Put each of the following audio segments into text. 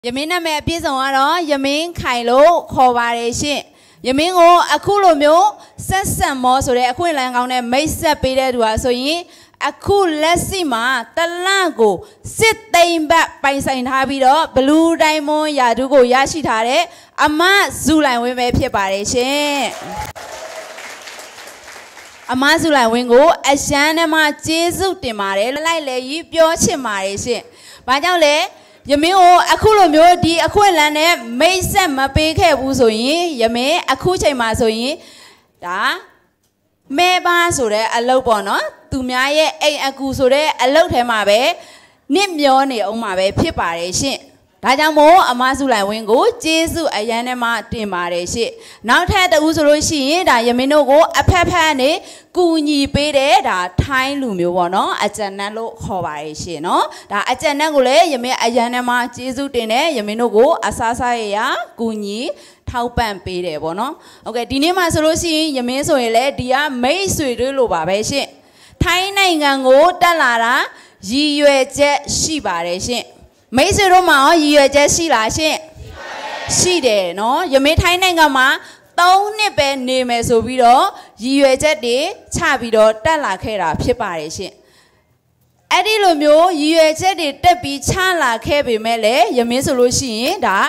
ယမင်းနာမည်အပြည့်စုံကတော့ယမင်းခိုင်လို့ခေါ်ပါတယ်ရှင်ယမင်းကိုအခုလိုမျိုးဆက်ဆက်မောဆိုတဲ့အခွင့်အလမ်းကောင်းနဲ့မိတ်ဆက်ပေးတဲ့သူဟာဆိုရင်အခုလက်ရှိမှာတလကိုစစ်သိမ်းဘတ်ပိုင်ဆိုင်ထားပြီးတော့ဘလူးတိုင်းမွန်ရာထူးကိုရရှိထားတဲ့အမဇူလိုင်ဝင်းပဲဖြစ်ပါတယ်ရှင်အမဇူလိုင်ဝင်းကိုအရှမ်းနဲ့မှကျေးဇူးတင်ပါတယ်လိုက်လေကြီးပြောချင်ပါတယ်ရှင်ဘာကြောင့်လဲယမင်းကိုအခုလိုမျိုးဒီအခွင့်အလမ်းနဲ့မိတ်ဆက်မပေးခဲ့ဘူးဆိုရင်ယမင်းအခုချိန်မှာဆိုရင်ဒါမဲပါဆိုတဲ့အလုပ်ပေါ့နော်သူများရဲ့အိမ်အကူဆိုတဲ့အလုပ်ထဲမှာပဲနစ်မျောနေအောင်မှာပဲဖြစ်ပါတယ်ရှင်ဒါကြောင့်မို့အမစုလိုက်ဝင်းကိုကျေးဇူးအရန်နဲ့မှတင်ပါတယ်ရှင့်နောက်ထပ်တူဆိုလို့ရှိရင်ဒါယမင်းတို့ကိုအဖက်ဖက်နဲ့ကူညီပေးတယ်ဒါထိုင်းလူမျိုးပေါ့နော်အကျဉ်းနဲ့လို့ခေါ်ပါတယ်ရှင့်နော်ဒါအကျဉ်းနဲ့ကိုလည်းယမင်းအရန်နဲ့မှကျေးဇူးတင်တယ်ယမင်းတို့ကိုအစားစားရကူညီထောက်ပံ့ပေးတယ်ပေါ့နော်โอเคဒီနေ့မှာဆိုလို့ရှိရင်ယမင်းဆိုရင်လည်းဒီကမိတ်ဆွေတွေလို့ပါပဲရှင့်ထိုင်းနိုင်ငံကိုတက်လာတာရည်ရွယ်ချက်ရှိပါတယ်ရှင့်မိတ်ဆွေတို့မှာရောရည်ရွယ်ချက်ရှိလားရှင့်ရှိတယ်နော်ယမင်းထိုင်းနိုင်ငံမှာ3နှစ်ပဲနေမယ်ဆိုပြီးတော့ရည်ရွယ်ချက်တွေချပြီးတော့တက်လာခဲ့တာဖြစ်ပါတယ်ရှင့်အဲ့ဒီလိုမျိုးရည်ရွယ်ချက်တွေတက်ပြီးချလာခဲ့ပေမဲ့လည်းယမင်းဆိုလို့ရှိရင်ဒါ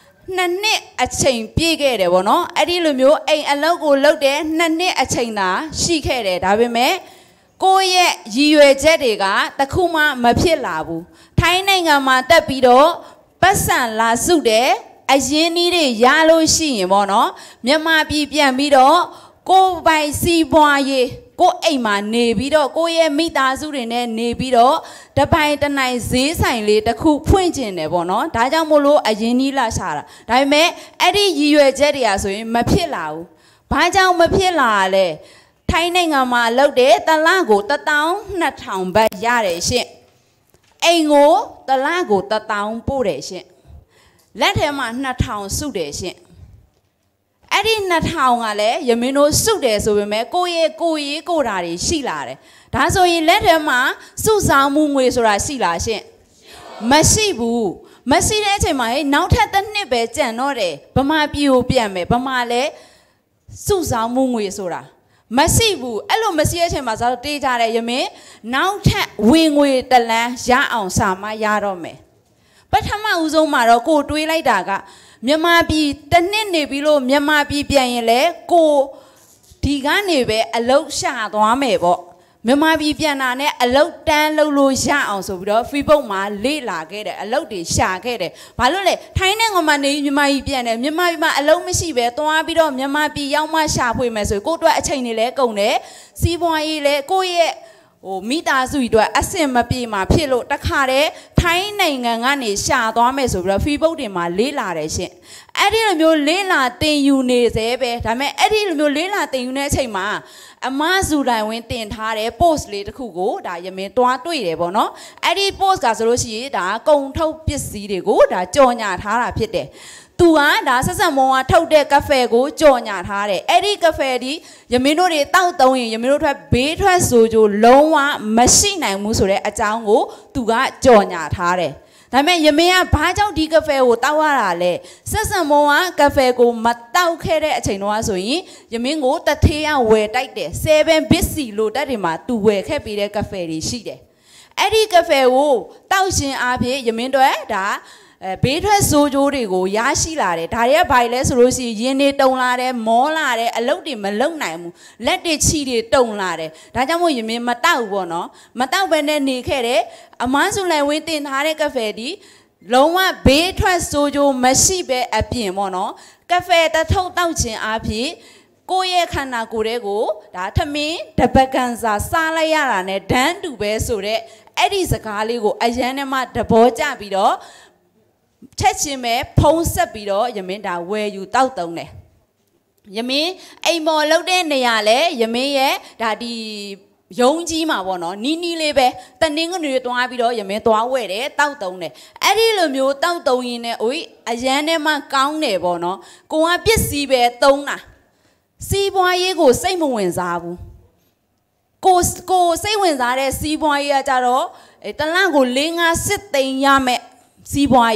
2နှစ်အချိန်ပြည့်ခဲ့တယ်ဗောနော်အဲ့ဒီလိုမျိုးအိမ်အလုပ်ကိုလုပ်တယ်2နှစ်အချိန်သာရှိခဲ့တယ်ဒါပေမဲ့ကိုယ့်ရဲ့ရည်ရွယ်ချက်တွေကတခုမှမဖြစ်လာဘူးထိုင်းနိုင်ငံမှာတက်ပြီးတော့ပတ်စံလာစုတယ်အရင်နည်းတွေရလို့ရှိရင်ပေါ့နော်မြန်မာပြည်ပြန်ပြီးတော့ကိုယ်ပိုင်စီးပွားရေးကိုယ်အိမ်မှာနေပြီးတော့ကိုယ့်ရဲ့မိသားစုတွေနဲ့နေပြီးတော့တပိုင်တနိုင်ဈေးဆိုင်လေးတစ်ခုဖွင့်ကျင်တယ်ပေါ့နော်ဒါကြောင့်မို့လို့အရင်နည်းလာရှာတာဒါပေမဲ့အဲ့ဒီရည်ရွယ်ချက်တွေကဆိုရင်မဖြစ်လာဘူးဘာကြောင့်မဖြစ်လာလဲထိုင်းနိုင်ငံမှာလုပ်တဲ့တလကို12000ဘတ်ရတယ်ရှင့်အိမ်ကိုတလကို1000ပို့တယ်ရှင့်လက်ထဲမှာ2000စုတယ်ရှင့်အဲ့ဒီ2000ကလည်းယမင်းတို့စုတယ်ဆိုပေမဲ့ကိုယ့်ကိုဓာတွေရှိလာတယ်ဒါဆိုရင်လက်ထဲမှာစုဆောင်မှုငွေဆိုတာရှိလားရှင့်မရှိဘူးမရှိတဲ့အချိန်မှာနောက်ထပ်တစ်နှစ်ပဲကြံတော့တယ်ဗမာပြည်ကိုပြန်မယ်ဗမာလည်းစုဆောင်မှုငွေဆိုတာမရှိဘူးအဲ့လိုမရှိတဲ့အချိန်မှာဇာတ်တေးကြတယ်ယမင်းနောက်ထပ်ဝင်ငွေတလန်းရအောင်စာမရတော့မယ်ပထမဦးဆုံးမှာတော့ကိုတွေးလိုက်တာကမြန်မာပြည်တစ်နှစ်နေပြီးလို့မြန်မာပြည်ပြန်ရင်လေကိုဒီကနေပဲအလုတ်ရှာသွားမယ်ပေါ့မြန်မာပြည်ပြန်တာနဲ့အလုတ်တန်းလုပ်လို့ရအောင်ဆိုပြီးတော့ Facebook မှာလေ့လာခဲ့တယ်အလုတ်တွေရှာခဲ့တယ်ဘာလို့လဲထိုင်းနိုင်ငံမှာနေမြန်မာပြည်ပြန်တယ်မြန်မာပြည်မှာအလုတ်မရှိပဲသွားပြီးတော့မြန်မာပြည်ရောက်မှရှာဖွေမယ်ဆိုကိုအတွက်အချိန်တွေလည်းကုန်တယ်စီးပွားရေးလည်းကိုရဲ့မိသားစုတွေအတွက်အဆင်မပြေမှာဖြစ်လို့တခါတည်းထိုင်းနိုင်ငံကနေရှာသွားမယ်ဆိုပြီးတော့ Facebook တွေမှာလေးလာတယ်ရှင်အဲ့ဒီလိုမျိုးလေးလာတင်ယူနေသေးပဲဒါပေမဲ့အဲ့ဒီလိုမျိုးလေးလာတင်ယူနေတဲ့အချိန်မှာအမဇူလိုင်ဝင်းတင်ထားတဲ့ post လေးတစ်ခုကိုဒါယမင်းတွားတွေ့တယ်ပေါ့နော်အဲ့ဒီ post ကဆိုလို့ရှိရင်ဒါကုန်ထုတ်ပစ္စည်းတွေကိုဒါကြော်ညာထားတာဖြစ်တယ်သူကဒါဆက်ဆက်မောကထုတ်တဲ့ကဖေကိုကြော်ညာထားတယ်အဲ့ဒီကဖေဒီယမင်းတို့တွေတောက်သုံးရင်ယမင်းတို့ထွက်ဘေးထွက်ဆိုကြလုံးဝမရှိနိုင်ဘူးဆိုတဲ့အကြောင်းကိုသူကကြော်ညာထားတယ်ဒါပေမဲ့ယမင်းကဘာကြောင့်ဒီကဖေကိုတောက်ရတာလဲဆက်ဆက်မောကကဖေကိုမတောက်ခဲ့တဲ့အချိန်တော့ဆိုရင်ယမင်းကိုတထေးကဝယ်တိုက်တယ်7 bit စီလိုတက်တွေမှာသူဝယ်ခဲ့ပေးတဲ့ကဖေတွေရှိတယ်အဲ့ဒီကဖေကိုတောက်ရှင်အားဖြင့်ယမင်းတို့ဒါဘေးထွက်ဆိုးကျိုးတွေကိုရရှိလာတယ်ဒါတွေကဘာလဲဆိုလို့ရှိရင်ရင်းနေတုံလာတယ်မောလာတယ်အလုတ်တွေမလုံနိုင်ဘူးလက်တွေချီတွေတုံလာတယ်ဒါကြောင့်မို့ယမင်းမတောက်ဘူးပေါ့နော်မတောက်ဘဲနဲ့နေခဲ့တယ်အမန်းစုလိုက်ဝင်းတင်ထားတဲ့ကဖေဒီလုံးဝဘေးထွက်ဆိုးကျိုးမရှိပဲအပြင်ပေါ့နော်ကဖေတထုပ်တောက်ခြင်းအပြင်ကိုယ့်ရဲ့ခန္ဓာကိုယ်တွေကိုဒါထမင်းတပကန်စာစားလိုက်ရတာနဲ့ဒန်းတူပဲဆိုတဲ့အဲ့ဒီစကားလေးကိုအရန်နဲ့မှသဘောကျပြီးတော့ချက်ချင်းပဲဖုံးဆက်ပြီးတော့ယမင်းဒါဝယ်ယူတောက်တုံးတယ်ယမင်းအိမ်ပေါ်လောက်တဲ့နေရာလဲယမင်းရဲ့ဒါဒီရုံးကြီးမှာပေါ့နော်နီးနီးလေးပဲတနင်္ဂနွေတွားပြီးတော့ယမင်းသွားဝယ်တယ်တောက်တုံးတယ်အဲ့ဒီလိုမျိုးတောက်တုံးရင်လည်းအရန်နဲ့မှကောင်းတယ်ပေါ့နော်ကိုကပစ္စည်းပဲသုံးတာစီးပွားရေးကိုစိတ်မဝင်စားဘူးကိုစိတ်ဝင်စားတဲ့စီးပွားရေးကကြတော့တလန့်ကို4-5 သိန်းရမယ်စီးပွားရေး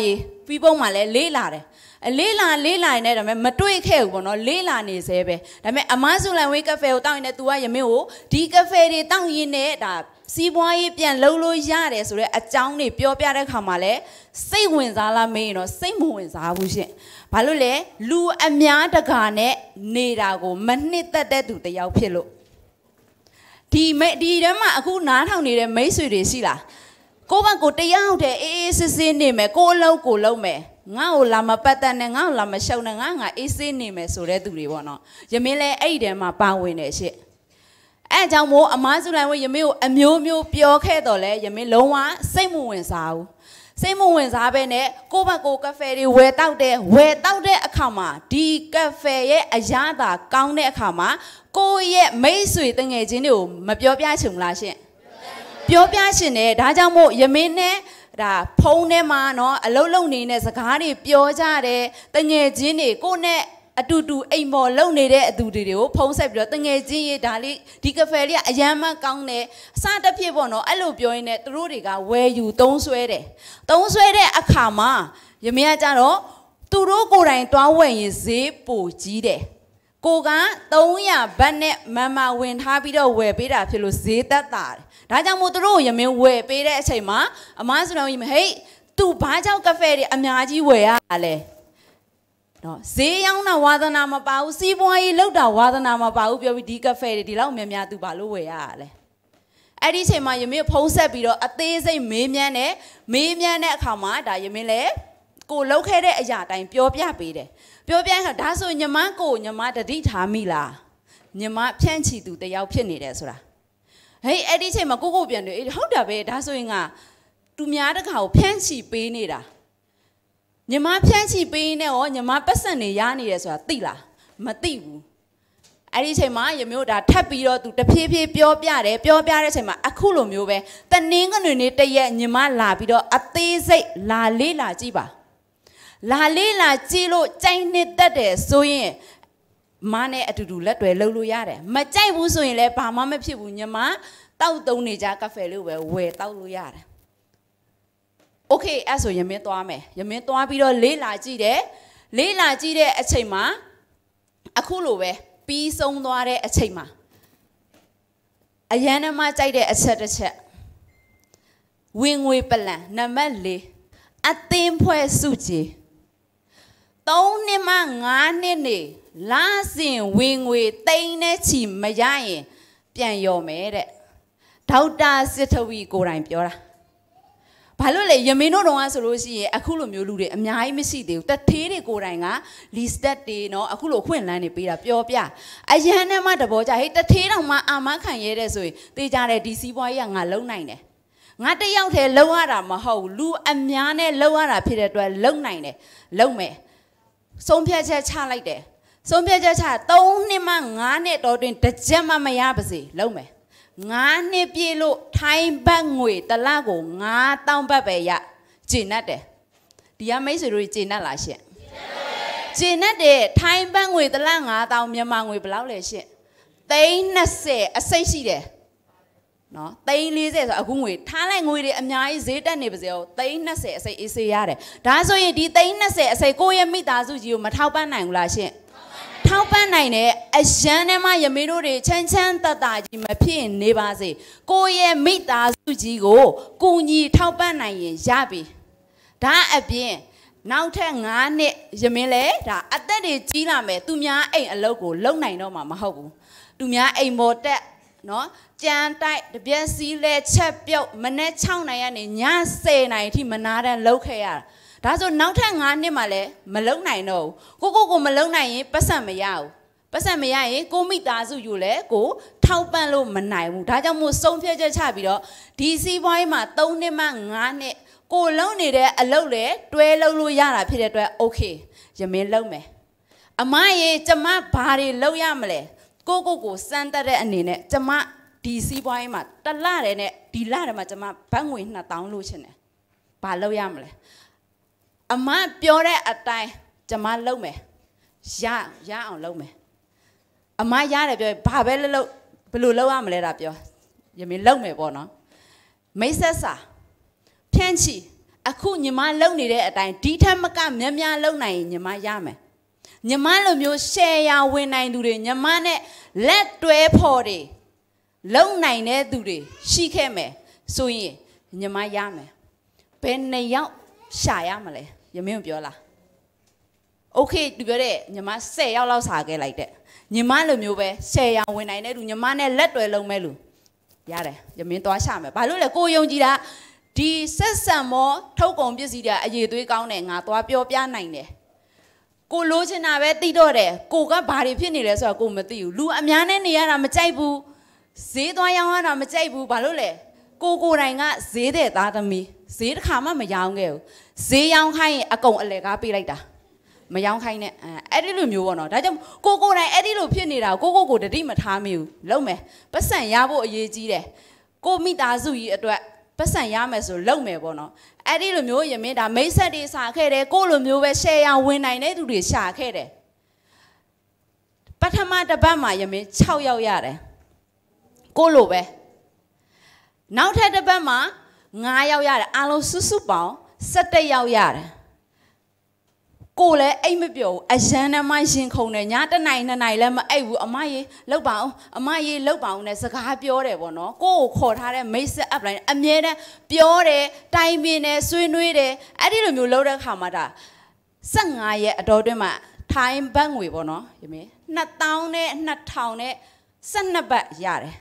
ပြီးပုံးမှာလည်းလေးလာတယ်လေးလာနေတယ်ဒါပေမဲ့မတွေ့ခဲ့ဘူးပေါ့နော်လေးလာနေစေပဲဒါပေမဲ့အမစုလိုက်ဝေးကဖေကိုတောက်ရင်လည်း तू ကယမင်းကိုဒီကဖေတွေတောက်ရင်းနဲ့ဒါစီးပွားရေးပြန်လှုပ်လို့ရတယ်ဆိုတော့အကြောင်းတွေပြောပြတဲ့ခါမှာလည်းစိတ်ဝင်စားလားမေးရင်တော့စိတ်မဝင်စားဘူးရှင်ဘာလို့လဲလူအများတကာနဲ့နေတာကိုမနှစ်သက်တဲ့သူတယောက်ဖြစ်လို့ဒီထဲမှာအခုနားထောင်နေတဲ့မိတ်ဆွေတွေရှိလားကိုယ့်ဘက်ကိုတရားဟုတ်တယ်အေးစစ်စစ်နေမယ်ကိုယ်လုံးကိုလုံးမယ်ငါ့ကိုလာမပတ်သက်နဲ့ငါ့ကိုလာမရှုံနဲ့ငါအေးစစ်နေမယ်ဆိုတဲ့သူတွေပေါ့နော်ယမင်းလည်းအဲ့ဒီထဲမှာပါဝင်တယ်ရှင့်အဲ့ကြောင့်မို့အမားစုလိုက်ဝယမင်းကိုအမျိုးမျိုးပြောခဲ့တော့လဲယမင်းလုံးဝစိတ်မဝင်စားဘူးစိတ်မဝင်စားပဲနဲ့ကိုယ့်ဘက်ကိုကဖေတွေဝယ်တောက်တဲ့အခါမှာဒီကဖေရဲ့အရသာကောင်းတဲ့အခါမှာကိုယ့်ရဲ့မိတ်ဆွေတငယ်ချင်းတွေကိုမပြောပြချင်ဘူးလားရှင့်ပြောပြချင်တယ်ဒါကြောင့်မို့ယမင်းနဲ့ဒါဖုန်းထဲမှာနော်အလုံးလုံးနေတဲ့စကားတွေပြောကြတယ်တငယ်ချင်းတွေကိုနဲ့အတူတူအိမ်ပေါ်လုံနေတဲ့အတူတွေကိုဖုံးဆက်ပြီးတော့တငယ်ချင်းရေးဒါလေးဒီကဖေလေးကအယမ်းမကောင်းတယ်အစတစ်ဖြစ်ပေါ့နော်အဲ့လိုပြောရင်းနဲ့သူတို့တွေကဝယ်ယူသုံးဆွဲတဲ့အခါမှာယမင်းကကြတော့သူတို့ကိုယ်တိုင်တွားဝယ်ရင်ဈေးပိုကြီးတယ်ကိုက300ဘတ်နဲ့မဝင်ထားပြီးတော့ဝယ်ပေးတာဖြစ်လို့ဈေးသက်သာတယ်ဒါကြောင့်မို့သူတို့ယမင်းဝယ်ပေးတဲ့အချိန်မှာအမားဆိုတော့ဟေးသူဘာကြောင့်ကဖေတွေအများကြီးဝယ်ရလဲနော်ဈေးရောင်းတာဝါသနာမပါဘူးစီးပွားရေးလောက်တာဝါသနာမပါဘူးပြောပြီးဒီကဖေတွေဒီလောက်များသူဘာလို့ဝယ်ရလဲအဲ့ဒီအချိန်မှာယမင်းဖုံးဆက်ပြီးတော့အသေးစိတ်မေးမြန်းတဲ့အခါမှာဒါယမင်းလည်းကိုလှုပ်ခဲ့တဲ့အရာတိုင်းပြောပြပေးတယ်ပြောပြခါဒါဆိုညီမတတိထားမိလားညီမဖြန့်ချီသူတယောက်ဖြစ်နေတယ်ဆိုတာဟေးအဲ့ဒီအချိန်မှာကိုပြန်တွေ့ဟုတ်တာပဲဒါဆိုရင်ကသူများတခါကိုဖြန့်ချီပေးနေတာညီမဖြန့်ချီပေးနေရောညီမပတ်စံနေရနေတယ်ဆိုတာသိလားမသိဘူးအဲ့ဒီအချိန်မှာယမျိုးဒါထပ်ပြီးတော့သူတဖြည်းဖြည်းပြောပြတဲ့အချိန်မှာအခုလိုမျိုးပဲတနင်္ဂနွေနေ့တရက်ညီမလာပြီးတော့အသေးစိတ်လာလေးလာကြည့်ပါလာလေးလာကြည့်လို့ကြိုက်နေတတ်တယ်ဆိုရင်မနဲ့အတူတူလက်တွေလှုပ်လို့ရတယ်မကြိုက်ဘူးဆိုရင်လည်းဘာမှမဖြစ်ဘူးညီမတောက်သုံးနေကြကဖေလေးကိုပဲဝယ်တောက်လို့ရတယ်โอเคအဲ့ဆိုယမင်းသွားမယ်ယမင်းသွားပြီးတော့လေးလာကြည့်တဲ့အချိန်မှာအခုလိုပဲပြီးဆုံးသွားတဲ့အချိန်မှာအရန်နမကြိုက်တဲ့အချက်တစ်ချက်ဝင်ငွေပလန်နံပါတ်4အသင်းဖွဲ့စုကြည်3နှစ်မှ5နှစ်နေလာစဉ်ဝင်ငွေတိန်းနဲ့ချီမရရင်ပြန်ရော်မယ်တဲ့ဒေါက်တာစစ်ထဝီကိုယ်တိုင်ပြောတာဘာလို့လဲယမင်းတို့တော့ဆိုလို့ရှိရင်အခုလိုမျိုးလူတွေအများကြီးမရှိသေးဘူးတထေးတွေကိုယ်တိုင်ကလီစတက်တွေနော်အခုလိုခွင့်လန်းနေပေးတာပြောပြအရန်နဲ့မှတဘောကြဟေးတထေးတော်မှအာမခံရဲတဲ့ဆိုရင်တေးကြတဲ့ဒီစီးပွားရေးကငါလုံနိုင်တယ်ငါတယောက်တည်းလုံရတာမဟုတ်ဘူးလူအများနဲ့လုံရတာဖြစ်တဲ့အတွက်လုံနိုင်တယ်လုံမယ်ဆုံးဖြတ်ချက်ချလိုက်တယ်ဆုံးဖြတ်ချက်ချ3နှစ်မှ5နှစ်တော်တွင်တစ်ချက်မှမရပါစေလုံမယ်9နှစ်ပြည့်လို့ထိုင်းဘတ်ငွေတစ်လကို9000ဘတ်ပဲရကျင်납တယ်ဒီကမိတ်ဆွေတို့ကျင်납လားရှင့်ကျင်납တယ်ထိုင်းဘတ်ငွေတစ်လ9000မြန်မာငွေဘယ်လောက်လဲရှင့်320အစိတ်ရှိတယ်နော်340ဆိုအခုငွေထားလိုက်ငွေတွေအများကြီးဈေးတက်နေပါစေ哦320အစိတ်အေးစေးရတယ်ဒါဆိုရင်ဒီ320အစိတ်ကိုယ့်ရဲ့မိသားစုကြီးကိုမထောက်ပံ့နိုင်ဘူးလားရှင့်ထောက်ပံ့နိုင်တဲ့အရန်ထဲမှာယမင်းတို့တွေချမ်းတကြီးမဖြစ်နေပါစေကိုယ့်ရဲ့မိသားစုကြီးကိုကူညီထောက်ပံ့နိုင်ရင်ရပြီဒါအပြင်နောက်ထပ်9နှစ်ယမင်းလဲဒါအသက်တွေကြီးလာမယ်သူများအိမ်အလုပ်ကိုလုံနိုင်တော့မှာမဟုတ်ဘူးသူများအိမ်ပေါ်တက်နော်ကြမ်းတိုက်တပြက်စီးလဲချက်ပြုတ်မနေ့6နိုင်ကနေည10နိုင်အထိမနာတန်းလှုပ်ခဲ့ရတာဒါဆိုနောက်ထပ်9နှစ်မှလည်းမလုံနိုင်တော့ဘူးကိုမလုံနိုင်ရင်ပတ်စံမရဘူးပတ်စံမရရင်ကိုမိသားစုယူလဲကိုထောက်ပံ့လို့မနိုင်ဘူးဒါကြောင့်မို့ဆုံးဖြတ်ချက်ချပြီးတော့ဒီစီးပွားရေးမှာ3နှစ်မှ9နှစ်ကိုလုံနေတဲ့အလုပ်လေတွဲလုံလို့ရတာဖြစ်တဲ့အတွက် okay ယမင်းလုံမယ်အမရေကျမဘာတွေလုံရမလဲကိုစမ်းတက်တဲ့အနေနဲ့ကျမဒီစီးပွားရေးမှာတစ်လတည်းနဲ့ဒီလတည်းမှာကျမဘတ်ငွေ2000လို့ချင်တယ်ဘာလုပ်ရမလဲအမပြောတဲ့အတိုင်းကျမလုပ်မယ်ရအောင်လုပ်မယ်အမရတယ်ပြောဘာပဲလုပ်ဘယ်လိုလုပ်ရမလဲတာပြောယမင်းလုပ်မယ်ပေါ့နော်မိတ်ဆက်စာဖြန့်ချီအခုညီမလုံနေတဲ့အတိုင်းဒီထက်မကများများလုံနိုင်ညီမရမယ်ညီမလိုမျိုး share ရဝင်နိုင်သူတွေညီမနဲ့လက်တွဲဖို့တွေလုံနိုင်တဲ့သူတွေရှိခဲ့မယ်ဆိုရင်ညီမရမယ်ဘယ်နှစ်ယောက်ရှာရမလဲယမင်းပြောလားโอเคသူပြောတဲ့ညီမ10ယောက်လောက်စာခဲ့လိုက်တဲ့ညီမလိုမျိုးပဲ10ယောက်ဝင်နိုင်တဲ့သူညီမနဲ့လက်တွဲလုံမဲ့လူရတယ်ယမင်းသွားရှာမယ်ဘာလို့လဲကိုယုံကြည်တာဒီဆက်ဆံမောထုတ်ကုန်ပစ္စည်းတွေအရေးသွေးကောင်းတယ်ငါသွားပြောပြနိုင်တယ်ကိုလိုချင်တာပဲသိတော့တယ်ကိုကဘာတွေဖြစ်နေလဲဆိုတော့ကိုမသိဘူးလူအများနဲ့နေရတာမကြိုက်ဘူးဈေးသွားရောင်းရတာမကြိုက်ဘူးဘာလို့လဲကိုတိုင်ကဈေးတဲ့သားသမီးဈေးတစ်ခါမှမရောင်းခဲ့ဘူးဈေးရောင်းခိုင်းရင်အကုန်အလဲကားပေးလိုက်တာမရောင်းခိုင်းနဲ့အဲ့ဒီလိုမျိုးပေါ့နော်ဒါကြောင့်ကိုတိုင်အဲ့ဒီလိုဖြစ်နေတာကိုတတိမထားမိဘူးလုံးမယ်ပတ်စံရဖို့အရေးကြီးတယ်ကိုမိသားစုကြီးအတွက်ပတ်စံရမယ်ဆိုလုံမယ်ပေါ့နော်အဲ့ဒီလိုမျိုးယမင်းဒါမိတ်ဆက်တွေစာခဲ့တယ်ကိုလိုမျိုးပဲ share ရဝင်နိုင်တဲ့သူတွေရှာခဲ့တယ်ပထမတစ်ပတ်မှာယမင်း6ယောက်ရတယ်ကိုလိုပဲနောက်ထပ်တစ်ပတ်မှာ9ယောက်ရတယ်အားလုံးစုစုပေါင်း17ယောက်ရတယ်ကိုလည်းအိတ်မပြောဘူးအရန်နဲ့မှရင်ခုန်တယ်ညတနိုင်2နိုင်လည်းမအိတ်ဘူးအမရေလောက်ပါအောင်အမရေလောက်ပါအောင်နဲ့စကားပြောတယ်ပေါ့နော်ကိုခေါ်ထားတဲ့မိတ်ဆက် up line အမြဲတမ်းပြောတယ်တိုင်ပင်တယ်ဆွေးနွေးတယ်အဲ့ဒီလိုမျိုးလုပ်တဲ့ခါမှာဒါ15ရက်အတော်တွင်းမှာထိုင်းဘတ်ငွေပေါ့နော်ယမင်း2000နဲ့2000နဲ့12ဘတ်ရတယ်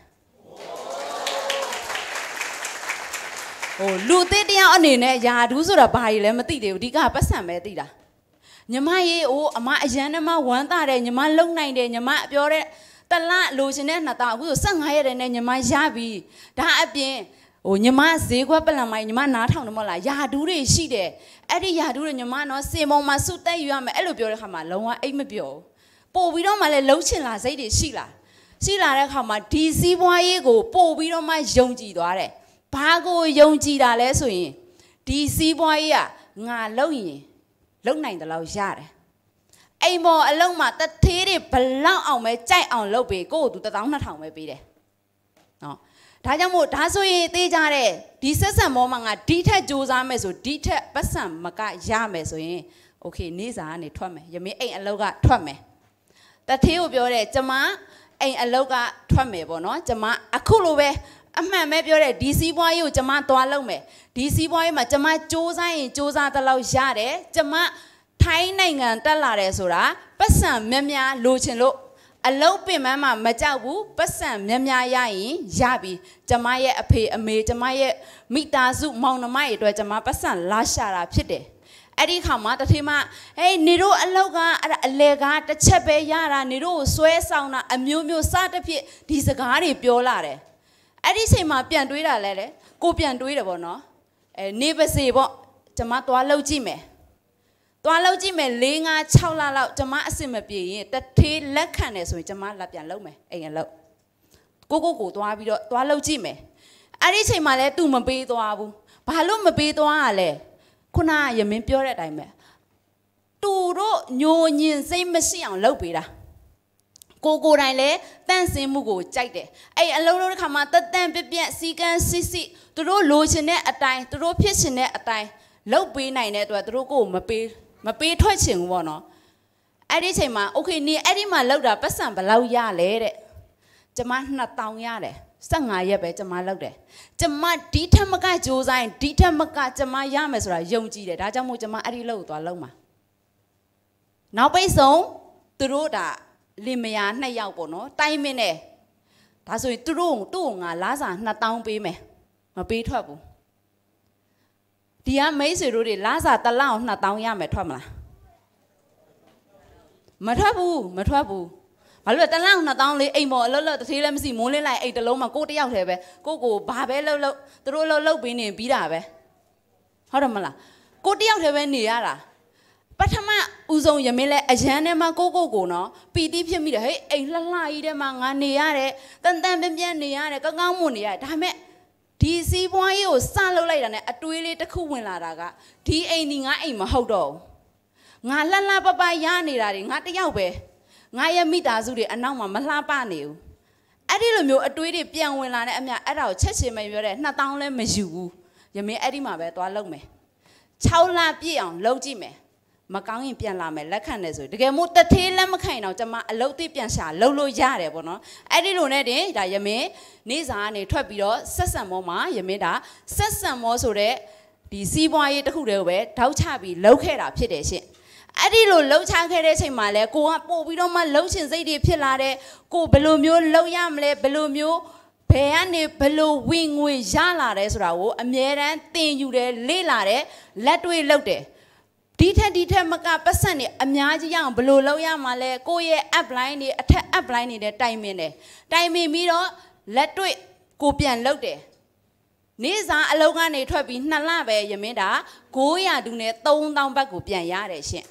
လူသေးတယောက်အနေနဲ့ယာဒူးဆိုတာဘာကြီးလဲမသိသေးဘူးဒီကပတ်စံပဲသိတာညီမရေအမအရန်နဲ့မဝမ်းသာတယ်ညီမလုံနိုင်တယ်ညီမပြောတဲ့တလလိုချင်တဲ့2000အခုဆို15ရက်နဲ့ညီမရပြီဒါအပြင်ညီမဈေးခွက်ပလံမိုင်းညီမနားထောင်တယ်မဟုတ်လားယာဒူးတွေရှိတယ်အဲ့ဒီယာဒူးတွေညီမနော်စင်ပေါ်မှာစုတက်ယူရမယ်အဲ့လိုပြောတဲ့ခါမှာလုံးဝအိတ်မပြောပို့ပြီးတော့မှလည်းလှုပ်ချင်လာစိတ်တွေရှိလာတဲ့ခါမှာဒီစည်းပွားရေးကိုပို့ပြီးတော့မှယုံကြည်သွားတယ်ဘာကိုယုံကြည်တာလဲဆိုရင်ဒီစီးပွားရေးကငါလုံရင်လုံနိုင်တယ်လို့ရတယ်အိမ်ပေါ်အလုံးမှာတသေးတွေဘလောက်အောင်ပဲကြိုက်အောင်လုပ်ပေးကိုယ့်ကိုသူ12000ပဲပေးတယ်နော်ဒါကြောင့်မို့ဒါဆိုရင်သိကြတဲ့ဒီဆက်ဆံမောမှာငါဒီထက်စူးစမ်းမယ်ဆိုဒီထက်ပတ်စံမကရမယ်ဆိုရင်โอเคနေစာကနေထွက်မယ်ယမင်းအိမ်အလောက်ကထွက်မယ်တသေးကိုပြောတယ်ကျမအိမ်အလောက်ကထွက်မယ်ပေါ့နော်ကျမအခုလိုပဲအမှန်ပဲပြောတယ်ဒီစီးပွားရေးကိုကျမသွားလုပ်မယ်ဒီစီးပွားရေးမှာကျမစ조사ရင်စ조사တဲ့လောက်ရတယ်ကျမထိုင်းနိုင်ငံတက်လာတယ်ဆိုတာပတ်စံများများလိုချင်လို့အလုံးပင်မမှာမကြောက်ဘူးပတ်စံများများရရင်ရပြီကျမရဲ့အဖေအမေကျမရဲ့မိသားစုမောင်နှမတွေအတွက်ကျမပတ်စံလာရှာတာဖြစ်တယ်အဲ့ဒီခါမှာတထေးမဟေးနေတို့အလောက်ကအဲ့အလဲကားတစ်ချက်ပဲရတာနေတို့ကိုဆွဲဆောင်တာအမျိုးမျိုးစသဖြင့်ဒီစကားတွေပြောလာတယ်အဲ့ဒီချိန်မှာပြန်တွေးတာလဲကိုပြန်တွေးတယ်ပေါ့နော်နေပါစေပေါ့ကျမသွားလှုပ်ကြည့်မယ်4-5-6လလောက်ကျမအစ်မပြေရင်တထေးလက်ခံတယ်ဆိုရင်ကျမလက်ပြန်လှုပ်မယ်အိမ်အလုပ်ကိုသွားပြီးတော့သွားလှုပ်ကြည့်မယ်အဲ့ဒီချိန်မှာလဲ तू မပေးသွားဘူးဘာလို့မပေးသွားရလဲခုနကယမင်းပြောတဲ့အတိုင်းပဲသူတို့ညိုညင်စိတ်မရှိအောင်လုပ်ပေးတာကိုတိုင်လဲတန့်စင်မှုကိုကြိုက်တယ်အဲ့အလုံးလုံးတစ်ခါမှတန်ပြက်စီကန်းစစ်သူတို့လိုချင်တဲ့အတိုင်းသူတို့ဖြစ်ချင်တဲ့အတိုင်းလုပ်ပေးနိုင်တဲ့အတွက်သူတို့ကိုမပေးထွက်ချင်ဘူးပေါ့နော်အဲ့ဒီချိန်မှာโอเคနေအဲ့ဒီမှာလောက်တာပတ်စံဘယ်လောက်ရလဲတဲ့ကျမ2000ရတယ်15ရက်ပဲကျမလောက်တယ်ကျမဒီထက်မကစူးစမ်းဒီထက်မကကျမရမယ်ဆိုတာယုံကြည်တယ်ဒါကြောင့်မို့ကျမအဲ့ဒီလောက်ကိုသွားလုံးမှာနောက်ပိတ်ဆုံးသူတို့ဒါလင်မယား2ယောက်ပေါ့နော်တိုင်းမင်းနဲ့ဒါဆိုရင်သူ့ငါလားစာ2000ပေးမယ်မပေးထွက်ဘူးဒီကမိတ်ဆွေတို့တွေလားစာတစ်လောက်2000ရမယ်ထွက်မလားမထွက်ဘူးဘာလို့တစ်လောက်2000လေးအိမ်ပေါ်အလုပ်တသေးလည်းမရှိမိုးလင်းလိုက်အိတ်တစ်လုံးမှာကိုတယောက်တည်းပဲကိုဘာပဲလှုပ်သူတို့လှုပ်ပေးနေပြီးတာပဲဟုတ်တယ်မလားကိုတယောက်တည်းပဲနေရတာပထမဦးဆုံးယမင်းလဲအရန်ထဲမှာကိုနော်ပီတိဖြစ်မိတယ်ဟဲ့အိမ်လှကြီးထဲမှာငါနေရတယ်တန်ပြင်းနေရတယ်ကောင်းမွန်နေရတယ်ဒါပေမဲ့ဒီစီးပွားရေးကိုစလုပ်လိုက်တာနဲ့အတွေးလေးတစ်ခုဝင်လာတာကဒီအိမ်ဒီငါအိမ်မဟုတ်တော့ဘူးငါလှပရနေတာတွေငါတယောက်ပဲငါရဲ့မိသားစုတွေအနောက်မှာမလှပနေဘူးအဲ့ဒီလိုမျိုးအတွေးတွေပြန်ဝင်လာတဲ့အမြအဲ့ဒါကိုချက်ချင်းပဲပြောတယ်2000လည်းမယူဘူးယမင်းအဲ့ဒီမှာပဲသွားလုပ်မယ် 6လပြည့်အောင်လုပ်ကြည့်မယ်မကောင်းရင်ပြန်လာမယ်လက်ခံတယ်ဆိုတကယ်မို့တထေးလက်မခိုင်တော့ကျွန်မအလုပ်သိပြန်ရှာလုပ်လို့ရတယ်ပေါ့နော်အဲ့ဒီလိုနဲ့တင်ဒါယမင်းနေစာကနေထွက်ပြီးတော့ဆက်ဆံမောမှာယမင်းဒါဆက်ဆံမောဆိုတဲ့ဒီစီးပွားရေးတစ်ခုတည်းကိုပဲထောက်ချပြီးလှုပ်ခဲ့တာဖြစ်တယ်ရှင်အဲ့ဒီလိုလှုပ်ချခဲ့တဲ့အချိန်မှာလဲကိုကပို့ပြီးတော့မှလှုပ်ရှင်စိတ်တွေဖြစ်လာတဲ့ကိုဘယ်လိုမျိုးလှုပ်ရမလဲဘယ်လိုမျိုးဘယ်ကနေဘယ်လိုဝင်ငွေရလာတယ်ဆိုတာကိုအမြဲတမ်းသင်ယူတယ်လေ့လာတယ်လက်တွေ့လုပ်တယ်ဒီထက်မကပတ်စံနေအများကြီးရအောင်ဘယ်လိုလုပ်ရမှာလဲကိုယ့်ရဲ့ app line တွေအထက် app line တွေနဲ့တိုင်ပင်တယ်တိုင်ပင်ပြီးတော့လက်တွေ့ကိုပြန်လုပ်တယ်နေ့စားအလုပ်ကနေထွက်ပြီး2လပဲရမင်းတာ900ဒူနဲ့3000ဘတ်ကိုပြန်ရတယ်ရှင်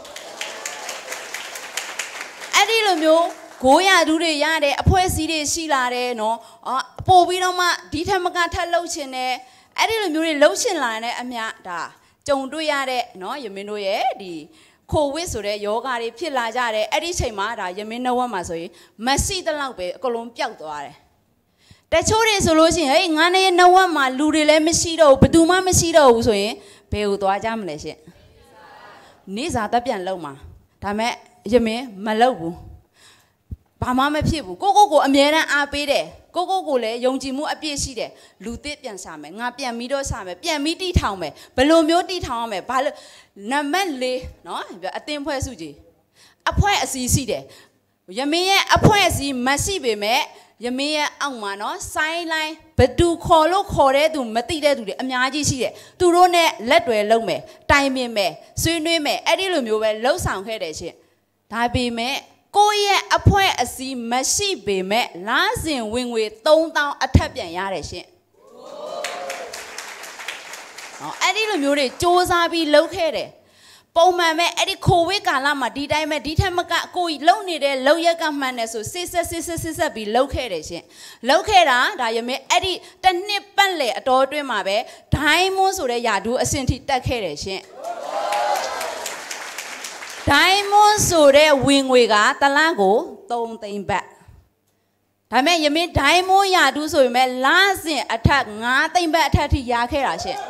အဲ့ဒီလိုမျိုး900ဒူတွေရတယ်အဖွဲ့အစည်းတွေရှိလာတယ်နော်ပို့ပြီးတော့မှဒီထက်မကထပ်လှုပ်ချင်တယ်အဲ့ဒီလိုမျိုးတွေလှုပ်ချင်လာတဲ့အမြဒါကြုံတွေ့ရတဲ့နော်ယမင်းတို့ရဲ့ဒီကိုဝစ်ဆိုတဲ့ယောဂါတွေဖြစ်လာကြတယ်အဲ့ဒီချိန်မှာဒါယမင်းနှဝက်မှာဆိုရင်မရှိတဲ့လောက်ပဲအကုန်လုံးပျောက်သွားတယ်တချို့တွေဆိုလို့ရှိရင်ဟေးငါနဲ့နှဝက်မှာလူတွေလည်းမရှိတော့ဘူးဘယ်သူမှမရှိတော့ဘူးဆိုရင်ဘယ်ကိုသွားကြမလဲရှင့်နေစာတက်ပြန်လုံးမှာဒါမဲ့ယမင်းမလုပ်ဘူးဘာမှမဖြစ်ဘူးကိုအမြဲတမ်းအားပေးတယ်ကိုလည်းယုံကြည်မှုအပြည့်ရှိတယ်လူသစ်ပြန်စားမယ်ငါပြန်ပြီးတော့စားမယ်ပြန်ပြီးတီထောင်မယ်ဘယ်လိုမျိုးတီထောင်ရမယ်ဘာလို့နံပါတ်4နော်အသင်းဖွဲ့စုကြီးအဖွဲ့အစည်းရှိတယ်ယမင်းရဲ့အဖွဲ့အစည်းမရှိပေမဲ့ယမင်းရဲ့အောက်မှာနော်ဆိုင်းလိုင်းဘသူခေါ်လို့ခေါ်တဲ့သူမသိတဲ့သူတွေအများကြီးရှိတယ်သူတို့နဲ့လက်တွဲလုပ်မယ်တိုင်ပင်မယ်ဆွေးနွေးမယ်အဲ့ဒီလိုမျိုးပဲလှုပ်ဆောင်ခဲ့တယ်ရှင်ဒါပေမဲ့ကိုယ့်ရဲ့အဖွဲ့အစည်းမရှိပေမဲ့လစဉ်ဝင်ငွေ3000အထက်ပြန်ရတယ်ရှင်အဲ့ဒီလိုမျိုးတွေစ조사ပြီးလုပ်ခဲ့တယ်ပုံမှန်ပဲအဲ့ဒီကိုဝစ်ကာလမှာဒီတိုင်းပဲဒီထက်မကကိုကြီးလုံနေတဲ့လုံရက်ကမှန်တယ်ဆိုစစ်ဆက်ပြီးလုပ်ခဲ့တယ်ရှင်လုပ်ခဲ့တာဒါရမယ်အဲ့ဒီတစ်နှစ်ပတ်လည်အတော်အတွင်းမှာပဲဒိုင်းမွန်းဆိုတဲ့ယာဒူးအဆင့်ထိတက်ခဲ့တယ်ရှင်ဒိုင်းမွန်းဆိုတဲ့ဝင်ငွေကတလကို3သိန်းဘတ်ဒါမဲ့ယမင်းဒိုင်းမွန်းယာဒူးဆိုရင်ပဲလစဉ်အထက်9သိန်းဘတ်အထက်ထိရခဲ့တာရှင်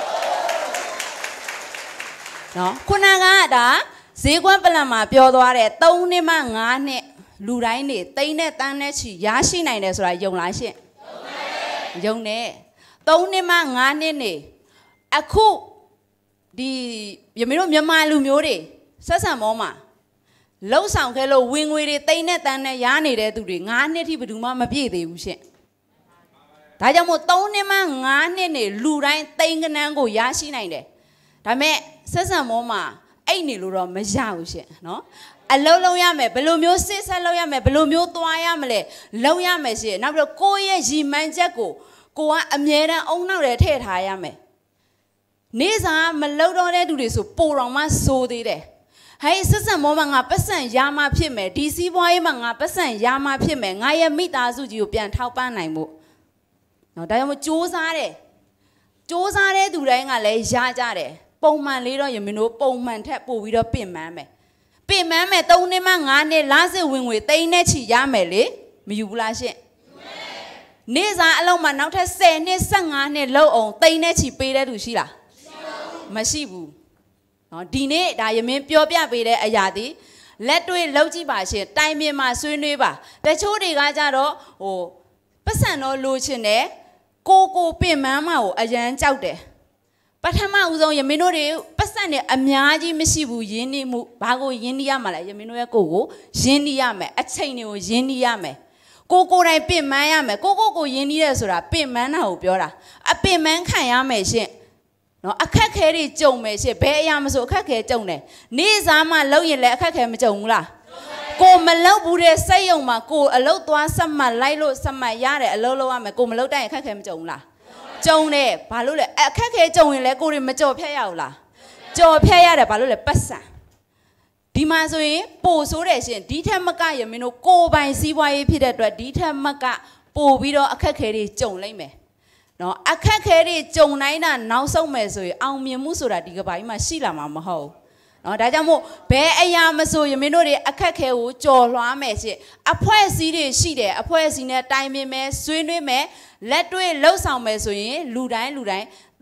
နော်ခုနကဒါဈေးကွက်ပလန်မှာပြောသွားတဲ့3နှစ်မှ5နှစ်လူတိုင်းနေသိန်းနဲ့တန်းနဲ့ချီရရှိနိုင်တယ်ဆိုတာယုံလားရှင့်ယုံတယ်3နှစ်မှ5နှစ်နေအခုဒီယမင်းတို့မြန်မာလူမျိုးတွေဆက်ဆံမောမှာလှုပ်ဆောင်ခဲ့လို့ဝင်ငွေတွေသိန်းနဲ့တန်းနဲ့ရနေတဲ့သူတွေ9နှစ်ထိဘယ်သူမှမပြည့်သေးဘူးရှင့်ဒါကြောင့်မို့3နှစ်မှ5နှစ်နေလူတိုင်းသိန်းကနန်းကိုရရှိနိုင်တယ်ဒါမဲ့ဆက်ဆံမောမှာအဲ့နေလို့တော့မရဘူးရှင်နော်အလုံးလုံးရမယ်ဘယ်လိုမျိုးစစ်ဆက်လုပ်ရမယ်ဘယ်လိုမျိုးသွားရမလဲလုပ်ရမယ်ရှင်နောက်ပြီးတော့ကိုယ့်ရဲ့ရည်မှန်းချက်ကိုကအမြဲတမ်းအုံနောက်ထဲထည့်ထားရမယ်နေစာမလုပ်တော့တဲ့သူတွေဆိုပိုတော်မှစိုးသေးတယ်ဟဲ့ဆက်ဆံမောမှာငါပတ်စံရမှဖြစ်မယ်ဒီစီးပွားရေးမှာငါပတ်စံရမှဖြစ်မယ်ငါရဲ့မိသားစုကြီးကိုပြန်ထောက်ပံ့နိုင်ဖို့နော်ဒါကြောင့်မို့စ조사တယ်စ조사တဲ့သူတိုင်းကလည်းရကြတယ်ပုံမှန်လေးတော့ယမင်းတို့ပုံမှန်ထက်ပို့ပြီးတော့ပင်ပန်းမယ်3နှစ်မှ5နှစ်လစစ်ဝင်ငွေသိန်းနဲ့ချီရမယ်လေမယူဘူးလားရှင့်နေ့စားအလုံးမှာနောက်ထပ်10နှစ်15နှစ်လောက်အောင်သိန်းနဲ့ချီပေးတဲ့သူရှိလားမရှိဘူးနော်ဒီနေ့ဒါယမင်းပြောပြပေးတဲ့အရာဒီလက်တွေ့လောက်ကြည့်ပါရှင်တိုင်ပင်မှာဆွေးနွေးပါတချို့တွေကကြတော့ပတ်စံတော့လိုချင်တယ်ကိုပင်ပန်းမှာကိုအရန်ကြောက်တယ်ပထမဦးဆုံးယမင်းတို့တွေပတ်စံနဲ့အများကြီးမရှိဘူးယင်းနေမှုဘာကိုယင်းနေရမှာလဲယမင်းတို့ရဲ့ကိုယင်းနေရမယ်အချိန်တွေကိုယင်းနေရမယ်ကိုတိုင်ပင်ပန်းရမယ်ကိုယင်းနေရဲဆိုတာပင်ပန်းတာကိုပြောတာအပင်ပန်းခံရမယ်ရှင့်နော်အခက်ခဲတွေကြုံမယ်ရှင့်ဘယ်အရာမဆိုအခက်ခဲကြုံတယ်နေ့စားမှလောက်ရင်လည်းအခက်ခဲမကြုံဘူးလားကိုမလောက်ဘူးတဲ့စိတ်ယုံမှာကိုအလုတ်သွားဆက်မှတ်လိုက်လို့ဆက်မှတ်ရတယ်အလုပ်လုပ်ရမယ်ကိုမလောက်တိုင်းအခက်ခဲမကြုံဘူးလားကြုံတယ်ဘာလို့လဲအခက်ခဲကြုံရင်လည်းကိုတွေမကြော်ဖြတ်ရဘူးလားကြော်ဖြတ်ရတယ်ဘာလို့လဲပတ်စံဒီမှာဆိုရင်ပို့ဆိုးတယ်ရှင်ဒီထက်မကရမင်းတို့ကိုပိုင်စီးပွားရေးဖြစ်တဲ့အတွက်ဒီထက်မကပို့ပြီးတော့အခက်ခဲတွေကြုံလိုက်မယ်နော်အခက်ခဲတွေကြုံနိုင်တာနောက်ဆုံးမယ်ဆိုရင်အောင်မြင်မှုဆိုတာဒီကဘာကြီးမှာရှိလာမှာမဟုတ်နော်ဒါကြောင့်မို့ဘယ်အရာမဆိုရမင်းတို့တွေအခက်ခဲကိုကြော်လွှားမယ်ရှင့်အဖွဲ့အစည်းတွေရှိတယ်အဖွဲ့အစည်းနဲ့တိုင်ပင်မယ်ဆွေးနွေးမယ်လက်တွေ့လှုပ်ဆောင်မယ်ဆိုရင်လူတိုင်းသိ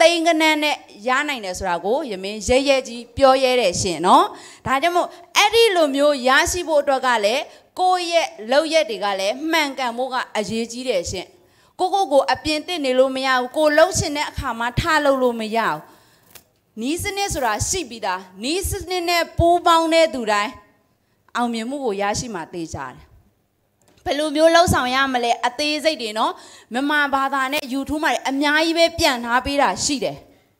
တိန်ကနန်းနဲ့ရနိုင်တယ်ဆိုတာကိုယမင်းရဲရဲကြီးပြောရဲတယ်ရှင်နော်ဒါကြောင့်မို့အဲ့ဒီလိုမျိုးရရှိဖို့အတွက်ကလည်းကိုယ့်ရဲ့လောက်ရက်တွေကလည်းမှန်ကန်ဖို့ကအရေးကြီးတယ်ရှင်ကိုအပြင်တစ်နေလို့မရဘူးကိုလှုပ်ချင်တဲ့အခါမှာထားလို့လို့မရဘူးနီးစနစ်ဆိုတာရှိပြီးသားနီးစနစ်နဲ့ပူးပေါင်းတဲ့သူတိုင်းအောင်မြင်မှုကိုရရှိမှသိကြတယ်ဘယ်လိုမျိုးလှုပ်ဆောင်ရမလဲအသေးစိတ်တွေနော်မြန်မာဘာသာနဲ့ YouTube မှာအများကြီးပဲပြန်ထားပေးတာရှိတယ်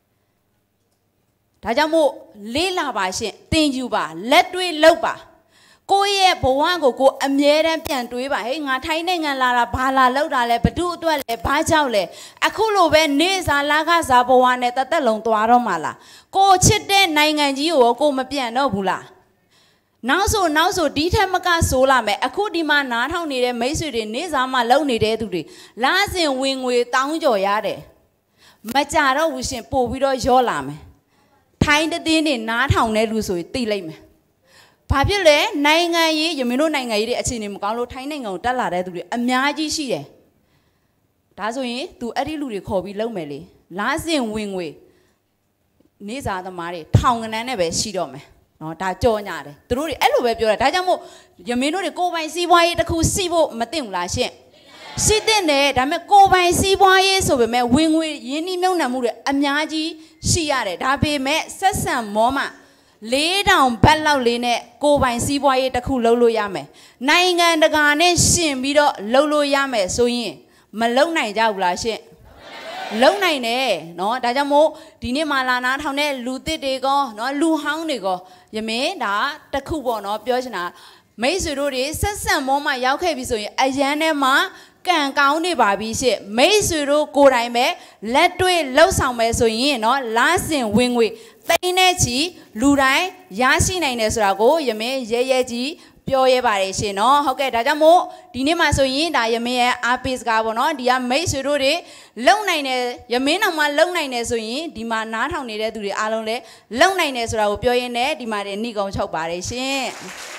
ဒါကြောင့်မို့လေးလာပါရှင်သင်ယူပါလက်တွေ့လုပ်ပါကိုယ့်ရဲ့ဘဝကိုအမြဲတမ်းပြန်တွေးပါဟေးငါထိုင်းနိုင်ငံလာတာဘာလာလောက်တာလဲဘဒုအတွက်လဲဘာကြောင့်လဲအခုလိုပဲနေစားလာခစားဘဝနဲ့တသက်လုံးသွားတော့မှာလားကိုချစ်တဲ့နိုင်ငံကြီးကိုကိုမပြန်တော့ဘူးလားနောက်ဆိုဒီထက်မကဆိုးလာမယ်အခုဒီမှာနားထောင်နေတဲ့မိတ်ဆွေတွေနေစားမှလုံနေတဲ့သူတွေလာစင်ဝင်ငွေတောင်းကြော်ရတယ်မကြတော့ဘူးရှင်ပို့ပြီးတော့ရောလာမယ်ထိုင်းတဲ့တင်းတွေနားထောင်တဲ့လူဆိုရင်သိလိုက်မယ်ဘာဖြစ်လဲနိုင်ငံရေးယမင်းတို့နိုင်ငံရေးတွေအခြေအနေမကောင်းလို့ထိုင်းနိုင်ငံကိုတက်လာတဲ့သူတွေအများကြီးရှိတယ်ဒါဆိုရင် तू အဲ့ဒီလူတွေခေါ်ပြီးလုံမယ်လေလားစင်ဝင်ငွေနေစားသမားတွေထောင်ကနန်းနဲ့ပဲရှိတော့မယ်နော်ဒါကြောညာတယ်သူတို့တွေအဲ့လိုပဲပြောတာဒါကြောင့်မို့ယမင်းတို့တွေကိုပိုင်စီးပွားရေးတစ်ခုစီးဖို့မသိဘူးလားရှင့်ရှိတဲ့နဲ့ဒါပေမဲ့ကိုပိုင်စီးပွားရေးဆိုပေမဲ့ဝင်ငွေရင်းနှီးမြှုပ်နှံမှုတွေအများကြီးရှိရတယ်ဒါပေမဲ့ဆက်ဆံမောမှ4000ဘတ်လောက်လေးနဲ့ကိုပိုင်စီးပွားရေးတစ်ခုလုပ်လို့ရမယ်နိုင်ငံတကာနဲ့ရှင်ပြီးတော့လုပ်လို့ရမယ်ဆိုရင်မလုပ်နိုင်ကြဘူးလားရှင့်လုံနိုင်တယ်နော်ဒါကြောင့်မို့ဒီနေ့မှလာနာထောင်တဲ့လူသစ်တွေကောနော်လူဟောင်းတွေကောယမင်းဒါတစ်ခုပေါ့နော်ပြောချင်တာမိတ်ဆွေတို့တွေဆက်ဆံမောမှရောက်ခဲ့ပြီဆိုရင်အရန်ထဲမှာကံကောင်းနေပါပြီရှင့်မိတ်ဆွေတို့ကိုယ်တိုင်ပဲလက်တွေ့လှုပ်ဆောင်မယ်ဆိုရင်နော်လားစင်ဝင်ငွေသိန်းနဲ့ချီလူတိုင်းရရှိနိုင်တယ်ဆိုတာကိုယမင်းရဲကြီးပြောရဲပါတယ်ရှင်နော်ဟုတ်ကဲ့ဒါကြောင့်မို့ဒီနေ့မှဆိုရင်ဒါယမင်းရဲ့အားပေးစကားပေါ့နော်ဒီကမိတ်ဆွေတို့တွေလုံနိုင်တယ်ယမင်းတော်မှလုံနိုင်တယ်ဆိုရင်ဒီမှာနားထောင်နေတဲ့သူတွေအားလုံးလည်းလုံနိုင်တယ်ဆိုတာကိုပြောရင်းနဲ့ဒီမှာနေနှိကုံချုပ်ပါတယ်ရှင်